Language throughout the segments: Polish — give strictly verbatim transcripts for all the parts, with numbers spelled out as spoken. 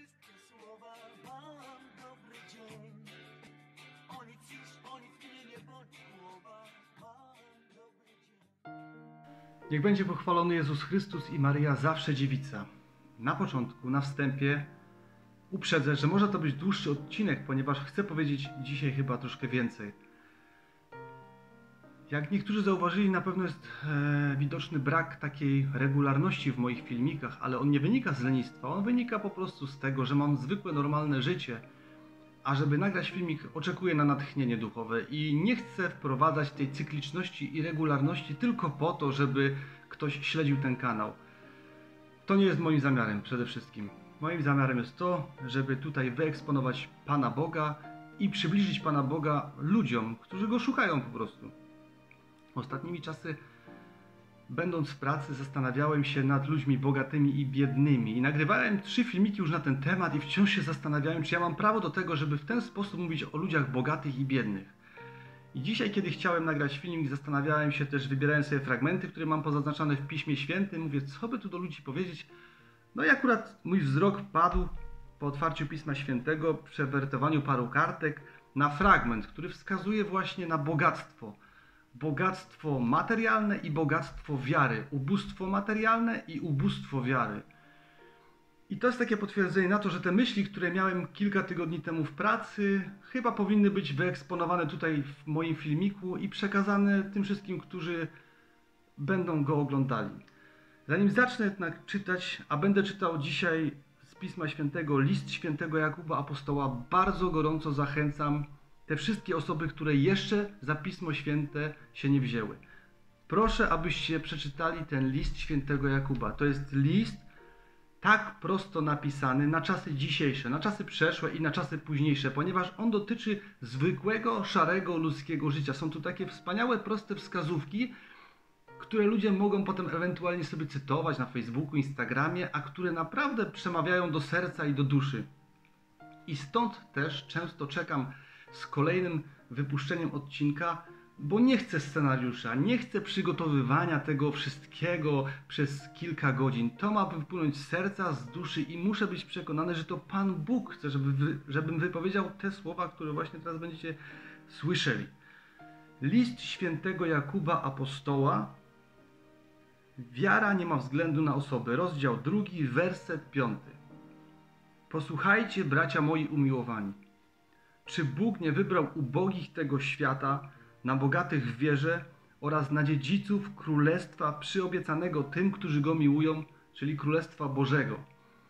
wszystkie słowa. Mam dobry dzień. O nic już, o nic mnie nie bądź głowa. Mam dobry dzień. Niech będzie pochwalony Jezus Chrystus i Maryja zawsze dziewica. Na początku, na wstępie uprzedzę, że może to być dłuższy odcinek, ponieważ chcę powiedzieć dzisiaj chyba troszkę więcej. Jak niektórzy zauważyli, na pewno jest e, widoczny brak takiej regularności w moich filmikach, ale on nie wynika z lenistwa, on wynika po prostu z tego, że mam zwykłe, normalne życie, a żeby nagrać filmik, oczekuję na natchnienie duchowe i nie chcę wprowadzać tej cykliczności i regularności tylko po to, żeby ktoś śledził ten kanał. To nie jest moim zamiarem przede wszystkim. Moim zamiarem jest to, żeby tutaj wyeksponować Pana Boga i przybliżyć Pana Boga ludziom, którzy Go szukają po prostu. Ostatnimi czasy, będąc w pracy, zastanawiałem się nad ludźmi bogatymi i biednymi i nagrywałem trzy filmiki już na ten temat i wciąż się zastanawiałem, czy ja mam prawo do tego, żeby w ten sposób mówić o ludziach bogatych i biednych. I dzisiaj, kiedy chciałem nagrać filmik, zastanawiałem się też, wybierałem sobie fragmenty, które mam pozaznaczone w Piśmie Świętym, mówię, co by tu do ludzi powiedzieć. No i akurat mój wzrok padł po otwarciu Pisma Świętego, przewertowaniu paru kartek na fragment, który wskazuje właśnie na bogactwo. Bogactwo materialne i bogactwo wiary. Ubóstwo materialne i ubóstwo wiary. I to jest takie potwierdzenie na to, że te myśli, które miałem kilka tygodni temu w pracy, chyba powinny być wyeksponowane tutaj w moim filmiku i przekazane tym wszystkim, którzy będą go oglądali. Zanim zacznę jednak czytać, a będę czytał dzisiaj z Pisma Świętego list świętego Jakuba Apostoła, bardzo gorąco zachęcam te wszystkie osoby, które jeszcze za Pismo Święte się nie wzięły. Proszę, abyście przeczytali ten list świętego Jakuba. To jest list tak prosto napisany na czasy dzisiejsze, na czasy przeszłe i na czasy późniejsze, ponieważ on dotyczy zwykłego, szarego, ludzkiego życia. Są tu takie wspaniałe, proste wskazówki, które ludzie mogą potem ewentualnie sobie cytować na Facebooku, Instagramie, a które naprawdę przemawiają do serca i do duszy. I stąd też często czekam z kolejnym wypuszczeniem odcinka, bo nie chcę scenariusza, nie chcę przygotowywania tego wszystkiego przez kilka godzin. To ma wypłynąć z serca, z duszy i muszę być przekonany, że to Pan Bóg chce, żeby wy, żebym wypowiedział te słowa, które właśnie teraz będziecie słyszeli. List świętego Jakuba Apostoła. Wiara nie ma względu na osoby. Rozdział drugi, werset piąty. Posłuchajcie, bracia moi umiłowani. Czy Bóg nie wybrał ubogich tego świata na bogatych w wierze oraz na dziedziców Królestwa przyobiecanego tym, którzy Go miłują, czyli Królestwa Bożego?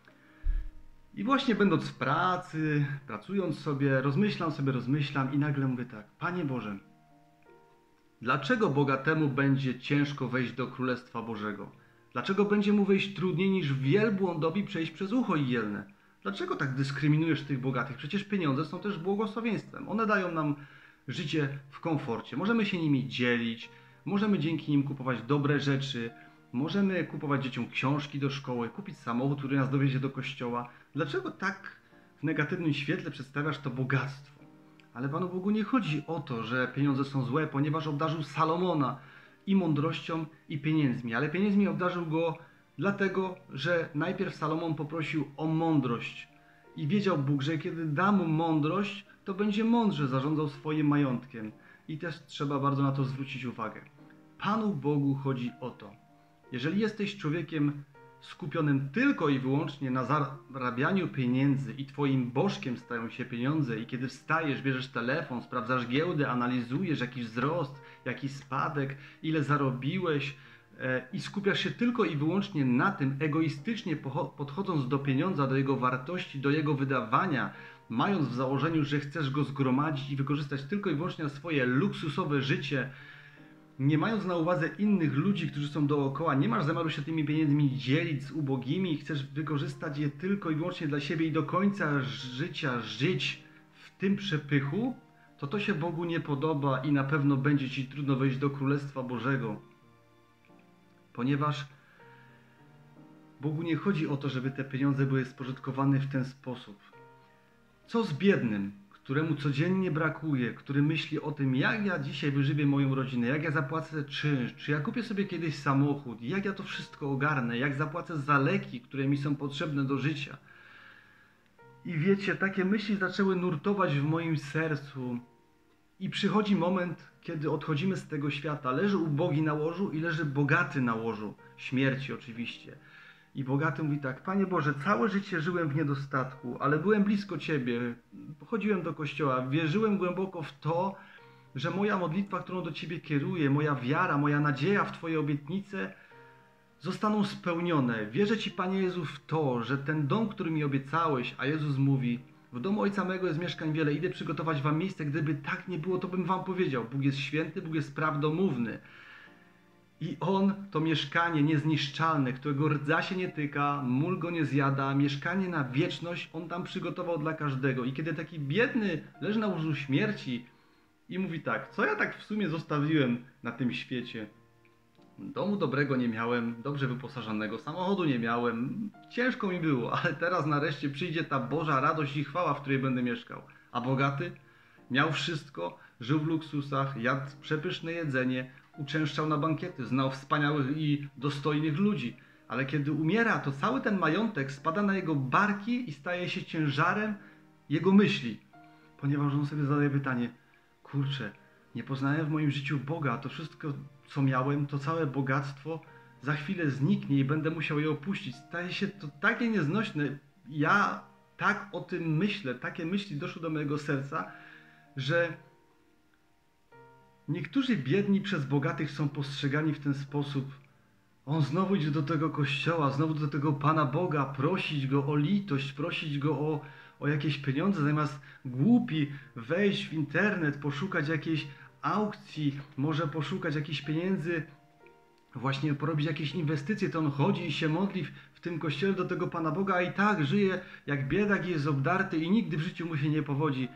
I właśnie będąc w pracy, pracując sobie, rozmyślam sobie, rozmyślam i nagle mówię tak, Panie Boże, dlaczego bogatemu będzie ciężko wejść do Królestwa Bożego? Dlaczego będzie mu wejść trudniej niż wielbłądowi przejść przez ucho igielne? Dlaczego tak dyskryminujesz tych bogatych? Przecież pieniądze są też błogosławieństwem. One dają nam życie w komforcie. Możemy się nimi dzielić, możemy dzięki nim kupować dobre rzeczy, możemy kupować dzieciom książki do szkoły, kupić samochód, który nas dowiezie do kościoła. Dlaczego tak w negatywnym świetle przedstawiasz to bogactwo? Ale Panu Bogu nie chodzi o to, że pieniądze są złe, ponieważ obdarzył Salomona i mądrością, i pieniędzmi. Ale pieniędzmi obdarzył go dlatego, że najpierw Salomon poprosił o mądrość i wiedział Bóg, że kiedy da mu mądrość, to będzie mądrze zarządzał swoim majątkiem. I też trzeba bardzo na to zwrócić uwagę. Panu Bogu chodzi o to. Jeżeli jesteś człowiekiem skupionym tylko i wyłącznie na zarabianiu pieniędzy i twoim bożkiem stają się pieniądze i kiedy wstajesz, bierzesz telefon, sprawdzasz giełdę, analizujesz jakiś wzrost, jakiś spadek, ile zarobiłeś, i skupiasz się tylko i wyłącznie na tym, egoistycznie podchodząc do pieniądza, do jego wartości, do jego wydawania, mając w założeniu, że chcesz go zgromadzić i wykorzystać tylko i wyłącznie na swoje luksusowe życie, nie mając na uwadze innych ludzi, którzy są dookoła, nie masz zamiaru się tymi pieniędzmi dzielić z ubogimi, chcesz wykorzystać je tylko i wyłącznie dla siebie i do końca życia żyć w tym przepychu, to to się Bogu nie podoba i na pewno będzie ci trudno wejść do Królestwa Bożego. Ponieważ Bogu nie chodzi o to, żeby te pieniądze były spożytkowane w ten sposób. Co z biednym, któremu codziennie brakuje, który myśli o tym, jak ja dzisiaj wyżywię moją rodzinę, jak ja zapłacę czynsz, czy ja kupię sobie kiedyś samochód, jak ja to wszystko ogarnę, jak zapłacę za leki, które mi są potrzebne do życia. I wiecie, takie myśli zaczęły nurtować w moim sercu. I przychodzi moment, kiedy odchodzimy z tego świata. Leży ubogi na łożu i leży bogaty na łożu. Śmierci oczywiście. I bogaty mówi tak: Panie Boże, całe życie żyłem w niedostatku, ale byłem blisko Ciebie. Chodziłem do kościoła, wierzyłem głęboko w to, że moja modlitwa, którą do Ciebie kieruję, moja wiara, moja nadzieja w Twoje obietnice zostaną spełnione. Wierzę Ci, Panie Jezu, w to, że ten dom, który mi obiecałeś, a Jezus mówi: w domu Ojca mego jest mieszkań wiele, idę przygotować Wam miejsce. Gdyby tak nie było, to bym Wam powiedział. Bóg jest święty, Bóg jest prawdomówny. I On to mieszkanie niezniszczalne, którego rdza się nie tyka, mól go nie zjada, mieszkanie na wieczność On tam przygotował dla każdego. I kiedy taki biedny leży na łożu śmierci i mówi tak: co ja tak w sumie zostawiłem na tym świecie? Domu dobrego nie miałem, dobrze wyposażonego, samochodu nie miałem, ciężko mi było, ale teraz nareszcie przyjdzie ta Boża radość i chwała, w której będę mieszkał. A bogaty miał wszystko, żył w luksusach, jadł przepyszne jedzenie, uczęszczał na bankiety, znał wspaniałych i dostojnych ludzi. Ale kiedy umiera, to cały ten majątek spada na jego barki i staje się ciężarem jego myśli. Ponieważ on sobie zadaje pytanie: kurczę, nie poznałem w moim życiu Boga, a to wszystko, co miałem, to całe bogactwo za chwilę zniknie i będę musiał je opuścić. Staje się to takie nieznośne. Ja tak o tym myślę, takie myśli doszły do mojego serca, że niektórzy biedni przez bogatych są postrzegani w ten sposób. On znowu idzie do tego kościoła, znowu do tego Pana Boga, prosić Go o litość, prosić Go o, o jakieś pieniądze, zamiast głupi wejść w internet, poszukać jakiejś aukcji, może poszukać jakichś pieniędzy, właśnie porobić jakieś inwestycje, to on chodzi i się modli w, w tym kościele do tego Pana Boga, a i tak żyje jak biedak i jest obdarty i nigdy w życiu mu się nie powodzi.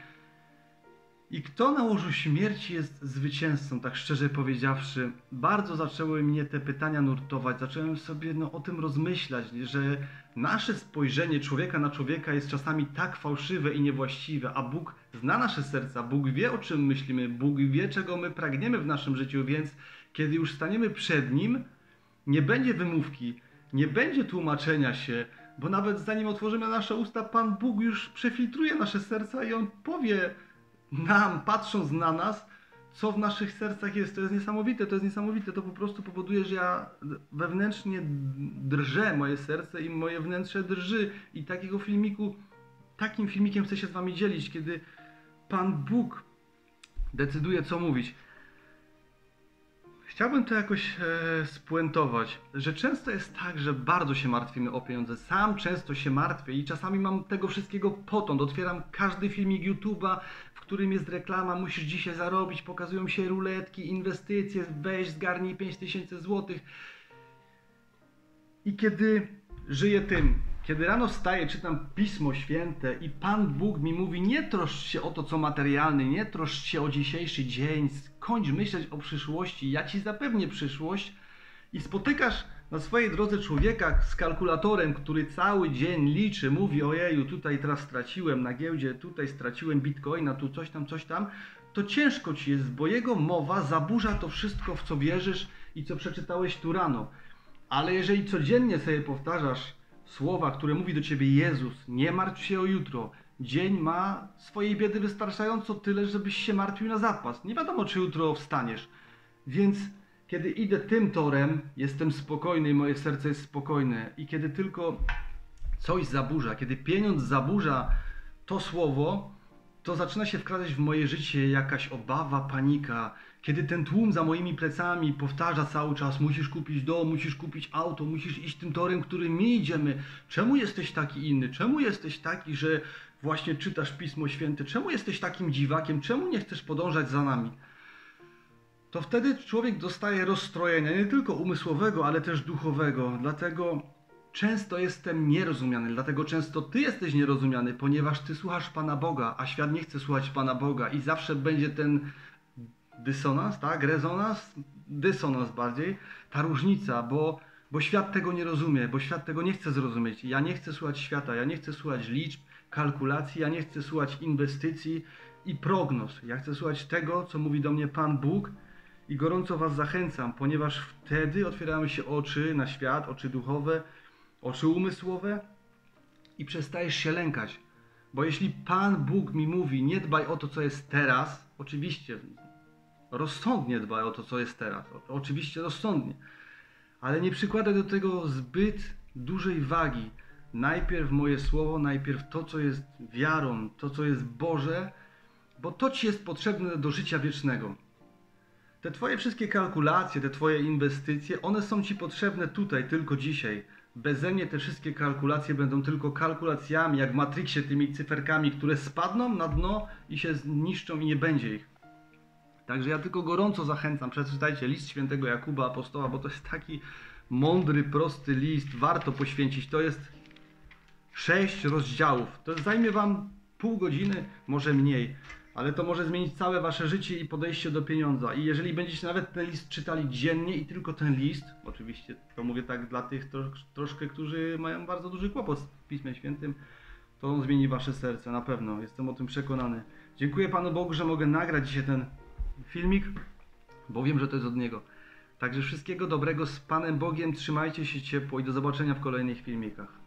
I kto na łożu śmierci jest zwycięzcą, tak szczerze powiedziawszy? Bardzo zaczęły mnie te pytania nurtować, zacząłem sobie no, o tym rozmyślać, że nasze spojrzenie człowieka na człowieka jest czasami tak fałszywe i niewłaściwe, a Bóg zna nasze serca, Bóg wie, o czym myślimy, Bóg wie, czego my pragniemy w naszym życiu, więc kiedy już staniemy przed Nim, nie będzie wymówki, nie będzie tłumaczenia się, bo nawet zanim otworzymy nasze usta, Pan Bóg już przefiltruje nasze serca i On powie nam, patrząc na nas, co w naszych sercach jest. To jest niesamowite, to jest niesamowite. To po prostu powoduje, że ja wewnętrznie drżę, moje serce i moje wnętrze drży. I takiego filmiku, takim filmikiem chcę się z Wami dzielić, kiedy Pan Bóg decyduje, co mówić. Chciałbym to jakoś e, spuentować, że często jest tak, że bardzo się martwimy o pieniądze. Sam często się martwię i czasami mam tego wszystkiego potąd. Otwieram każdy filmik YouTube'a, w którym jest reklama: musisz dzisiaj zarobić, pokazują się ruletki, inwestycje, weź, zgarnij pięć tysięcy złotych. I kiedy żyję tym, kiedy rano wstaję, czytam Pismo Święte i Pan Bóg mi mówi: nie troszcz się o to, co materialne, nie troszcz się o dzisiejszy dzień, skończ myśleć o przyszłości, ja Ci zapewnię przyszłość. I spotykasz na swojej drodze człowieka z kalkulatorem, który cały dzień liczy, mówi: ojeju, tutaj teraz straciłem na giełdzie, tutaj straciłem bitcoina, tu coś tam, coś tam. To ciężko Ci jest, bo jego mowa zaburza to wszystko, w co wierzysz i co przeczytałeś tu rano. Ale jeżeli codziennie sobie powtarzasz słowa, które mówi do Ciebie Jezus: nie martw się o jutro, dzień ma swojej biedy wystarczająco tyle, żebyś się martwił na zapas. Nie wiadomo, czy jutro wstaniesz. Więc kiedy idę tym torem, jestem spokojny i moje serce jest spokojne. I kiedy tylko coś zaburza, kiedy pieniądz zaburza to słowo, to zaczyna się wkradać w moje życie jakaś obawa, panika. Kiedy ten tłum za moimi plecami powtarza cały czas: musisz kupić dom, musisz kupić auto, musisz iść tym torem, którym my idziemy. Czemu jesteś taki inny? Czemu jesteś taki, że właśnie czytasz Pismo Święte? Czemu jesteś takim dziwakiem? Czemu nie chcesz podążać za nami? To wtedy człowiek dostaje rozstrojenia, nie tylko umysłowego, ale też duchowego. Dlatego często jestem nierozumiany, dlatego często Ty jesteś nierozumiany, ponieważ Ty słuchasz Pana Boga, a świat nie chce słuchać Pana Boga i zawsze będzie ten dysonans, tak? Rezonans, dysonans bardziej, ta różnica, bo, bo świat tego nie rozumie, bo świat tego nie chce zrozumieć. Ja nie chcę słuchać świata, ja nie chcę słuchać liczb, kalkulacji, ja nie chcę słuchać inwestycji i prognoz. Ja chcę słuchać tego, co mówi do mnie Pan Bóg i gorąco Was zachęcam, ponieważ wtedy otwierają się oczy na świat, oczy duchowe, oczy umysłowe i przestajesz się lękać. Bo jeśli Pan Bóg mi mówi, nie dbaj o to, co jest teraz, oczywiście rozsądnie dbaj o to, co jest teraz, oczywiście rozsądnie, ale nie przykładaj do tego zbyt dużej wagi. Najpierw moje słowo, najpierw to, co jest wiarą, to, co jest Boże, bo to Ci jest potrzebne do życia wiecznego. Te Twoje wszystkie kalkulacje, te Twoje inwestycje, one są Ci potrzebne tutaj, tylko dzisiaj. Beze mnie te wszystkie kalkulacje będą tylko kalkulacjami, jak w Matrixie, tymi cyferkami, które spadną na dno i się zniszczą i nie będzie ich. Także ja tylko gorąco zachęcam, przeczytajcie list świętego Jakuba Apostoła, bo to jest taki mądry, prosty list, warto poświęcić. To jest sześć rozdziałów. To zajmie Wam pół godziny, może mniej, ale to może zmienić całe Wasze życie i podejście do pieniądza. I jeżeli będziecie nawet ten list czytali dziennie i tylko ten list, oczywiście to mówię tak dla tych trosz, troszkę, którzy mają bardzo duży kłopot z Pismem Świętym, to on zmieni Wasze serce, na pewno. Jestem o tym przekonany. Dziękuję Panu Bogu, że mogę nagrać dzisiaj ten filmik, bo wiem, że to jest od Niego. Także wszystkiego dobrego z Panem Bogiem, trzymajcie się ciepło i do zobaczenia w kolejnych filmikach.